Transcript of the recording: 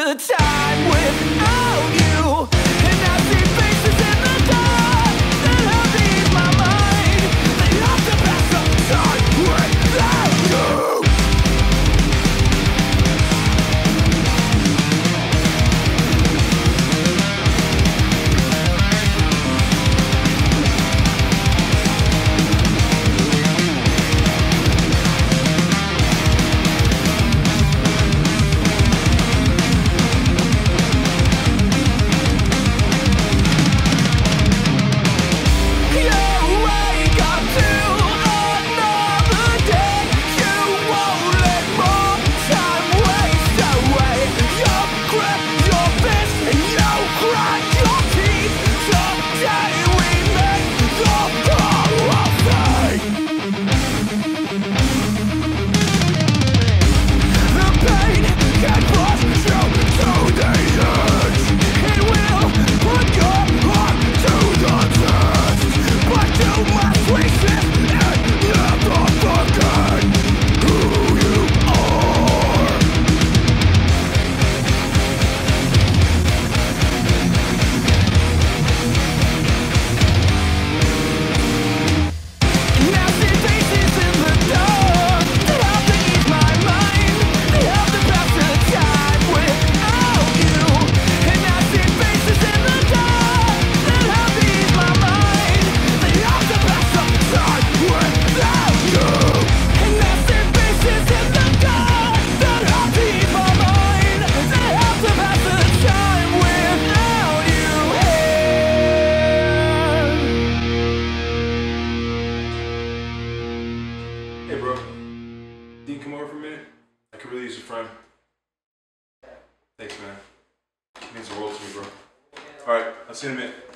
the time without you, and I see faces in the dark that have to ease my mind. They have to pass some time without you. Hey bro, can you come over for a minute? I could really use a friend. Thanks man, it means the world to me bro. Alright, I'll see you in a minute.